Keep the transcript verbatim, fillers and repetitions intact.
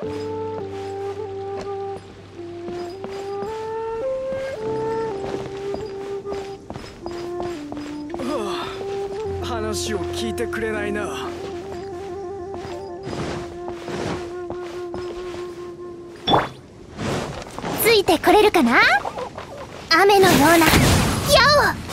話を聞いてくれないな。 ついてこれるかな？雨のような矢を。